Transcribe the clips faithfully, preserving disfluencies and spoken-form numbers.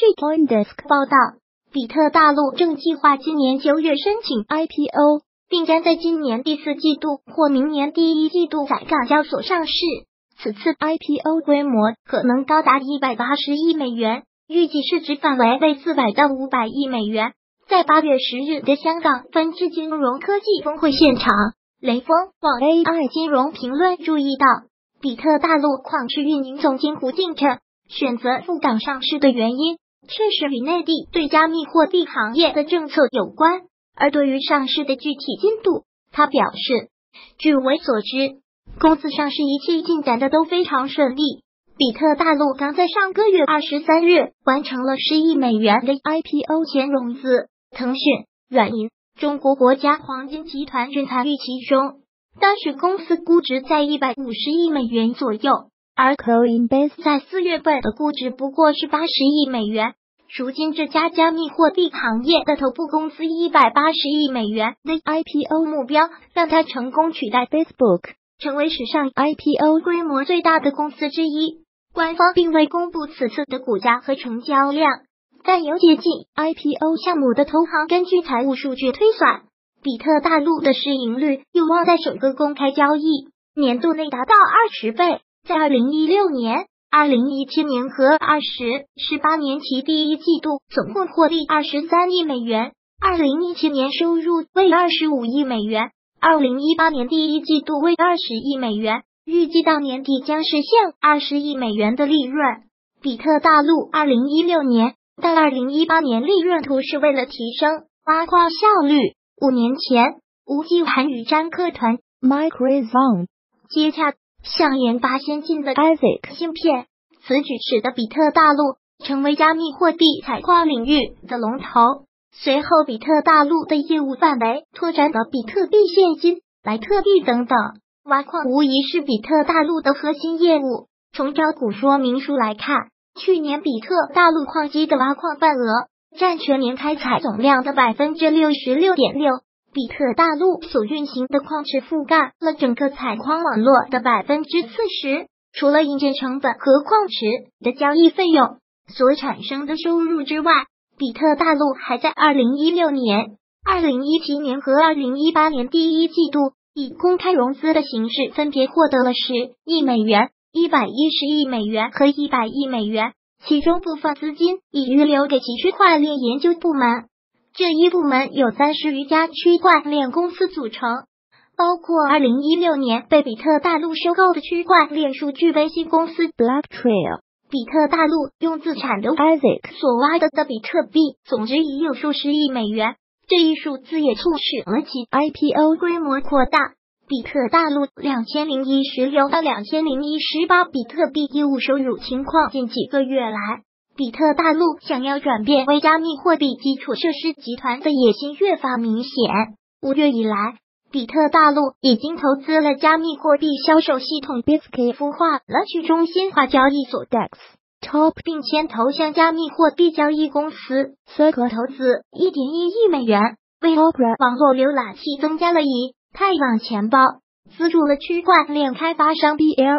据 CoinDesk 报道，比特大陆正计划今年九月申请 I P O， 并将在今年第四季度或明年第一季度在港交所上市。此次 I P O 规模可能高达一百八十亿美元，预计市值范围为四百到五百亿美元。在八月十日的香港分支金融科技峰会现场，雷锋网 A I 金融评论注意到，比特大陆矿区运营总监胡进称，选择赴港上市的原因确实与内地对加密货币行业的政策有关。而对于上市的具体进度，他表示，据我所知，公司上市一切进展的都非常顺利。比特大陆刚在上个月二十三日完成了十亿美元的 I P O 前融资，腾讯、软银、中国国家黄金集团均参与其中。当时公司估值在一百五十亿美元左右，而 Coinbase 在四月份的估值不过是八十亿美元。如今这家加密货币行业的头部公司一百八十亿美元的 I P O 目标，让它成功取代 Facebook， 成为史上 I P O 规模最大的公司之一。官方并未公布此次的股价和成交量，但有接近 I P O 项目的投行根据财务数据推算，比特大陆的市盈率有望在首个公开交易年度内达到二十倍。在二零一六年、二零一七年和二十、十八年期第一季度总共获利二十三亿美元，二零一七年收入为二十五亿美元，二零一八年第一季度为二十亿美元，预计到年底将实现二十亿美元的利润。比特大陆二零一六年到二零一八年利润图是为了提升挖矿效率。五年前，吴继涵与詹克团 Microsoft 接洽，想研发先进的 A S I C 芯片，此举使得比特大陆成为加密货币采矿领域的龙头。随后，比特大陆的业务范围拓展到比特币现金、莱特币等等。挖矿无疑是比特大陆的核心业务。从招股说明书来看，去年比特大陆矿机的挖矿范额占全年开采总量的 百分之六十六点六， 比特大陆所运行的矿池覆盖了整个采矿网络的 百分之四十。除了硬件成本和矿池的交易费用所产生的收入之外，比特大陆还在二零一六年、二零一七年和二零一八年第一季度以公开融资的形式分别获得了十亿美元、一百一十亿美元和一百亿美元，其中部分资金已预留给其区块链研究部门。这一部门有三十余家区块链公司组成，包括二零一六年被比特大陆收购的区块链数据分析公司 Blocktrail。比特大陆用自产的 A S I C 所挖得的比特币总值已有数十亿美元，这一数字也促使了其 I P O 规模扩大。比特大陆两千零一十六到两千零一十八比特币业务收入情况近几个月来，比特大陆想要转变为加密货币基础设施集团的野心越发明显。五月以来，比特大陆已经投资了加密货币销售系统 Bisq， 孵化了去中心化交易所 DEX，Top 并牵头向加密货币交易公司 Circle 投资 一点一亿美元，为 Opera 网络浏览器增加了以太网钱包，资助了区块链开发商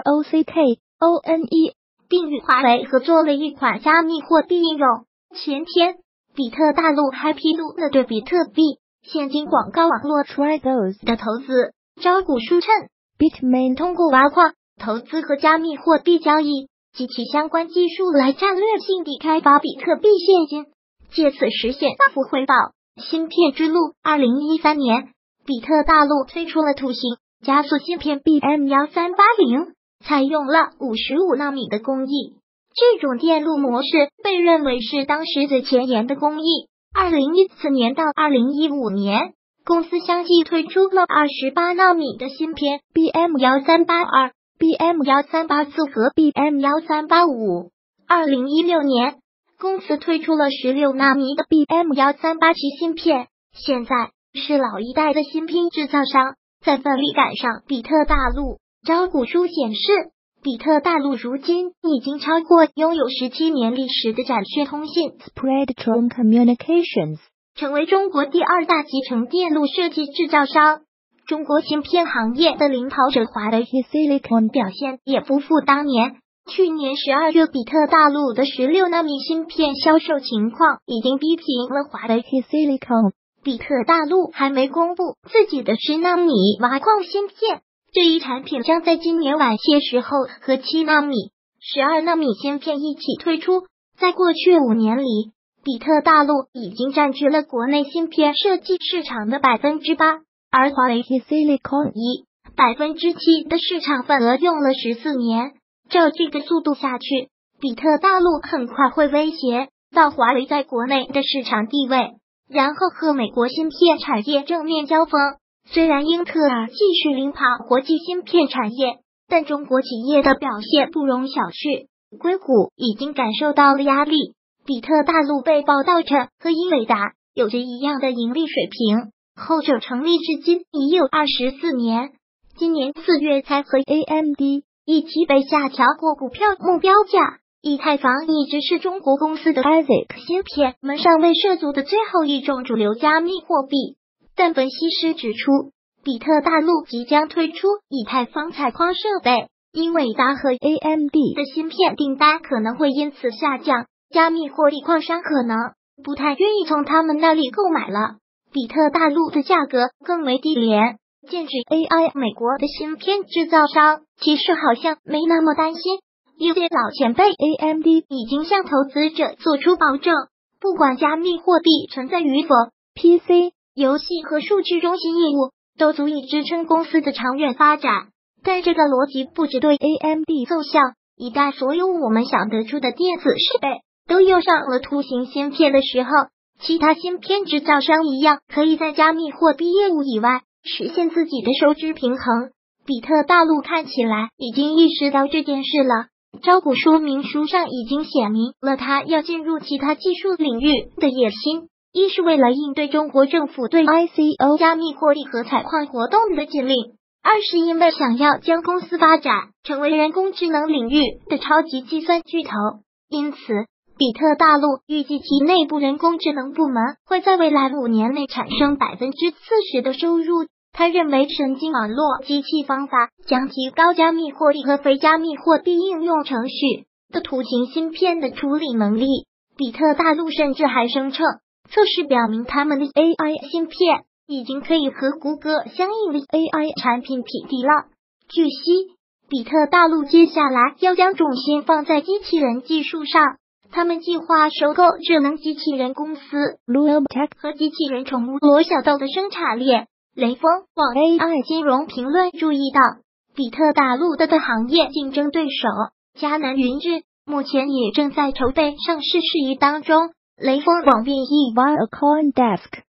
Blockone， 并与华为合作了一款加密货币应用。前天，比特大陆还披露了对比特币现金广告网络 Trezor 的投资。招股书称 ，Bitmain 通过挖矿、投资和加密货币交易及其相关技术来战略性地开发比特币现金，借此实现大幅回报。芯片之路。二零一三年，比特大陆推出了图形加速芯片 B M 一三八零， 采用了五十五纳米的工艺。这种电路模式被认为是当时最前沿的工艺。二零一四年到二零一五年，公司相继推出了二十八纳米的芯片 B M 一三八二、B M 一三八四 和 B M 一三八五。二零一六年，公司推出了十六纳米的 B M 一三八七芯片，现在是老一代的芯片制造商。在份力赶上比特大陆。招股书显示，比特大陆如今已经超过拥有十七年历史的展讯通信 Spreadtrum Communications， 成为中国第二大集成电路设计制造商。中国芯片行业的领跑者华为 Silicon 表现也不复当年。 去年十二月，比特大陆的十六纳米芯片销售情况已经逼平了华为 Silicon。比特大陆还没公布自己的十纳米挖矿芯片，这一产品将在今年晚些时候和七纳米、十二纳米芯片一起推出。在过去五年里，比特大陆已经占据了国内芯片设计市场的百分之八，而华为 Silicon 以百分之七的市场份额用了十四年。照这个速度下去，比特大陆很快会威胁到华为在国内的市场地位，然后和美国芯片产业正面交锋。虽然英特尔继续领跑国际芯片产业，但中国企业的表现不容小觑。硅谷已经感受到了压力。比特大陆被报道称和英伟达有着一样的盈利水平，后者成立至今已有二十四年，今年四月才和 A M D 一起被下调过股票目标价。以太坊一直是中国公司的 A S I C 芯片们尚未涉足的最后一种主流加密货币，但分析师指出，比特大陆即将推出以太坊采矿设备，英伟达和 A M D 的芯片订单可能会因此下降，加密货币矿商可能不太愿意从他们那里购买了。比特大陆的价格更为低廉，剑指 A I 美国的芯片制造商其实好像没那么担心。有些老前辈 A M D 已经向投资者做出保证，不管加密货币存在与否， P C、游戏和数据中心业务都足以支撑公司的长远发展。但这个逻辑不只对 A M D 奏效，一旦所有我们想得出的电子设备都用上了图形芯片的时候，其他芯片制造商一样可以在加密货币业务以外实现自己的收支平衡。比特大陆看起来已经意识到这件事了，招股说明书上已经写明了他要进入其他技术领域的野心，一是为了应对中国政府对 I C O 加密货币和采矿活动的禁令，二是因为想要将公司发展成为人工智能领域的超级计算巨头。因此比特大陆预计其内部人工智能部门会在未来五年内产生 百分之四十 的收入。他认为神经网络机器方法将提高加密货币和非加密货币应用程序的图形芯片的处理能力。比特大陆甚至还声称，测试表明他们的 A I 芯片已经可以和谷歌相应的 A I 产品匹敌了。据悉，比特大陆接下来要将重心放在机器人技术上，他们计划收购智能机器人公司 Lumetech 和机器人宠物罗小豆的生产链。雷锋网 A I 金融评论注意到，比特大陆的行业竞争对手迦南云智目前也正在筹备上市事宜当中。雷锋网编译 via CoinDesk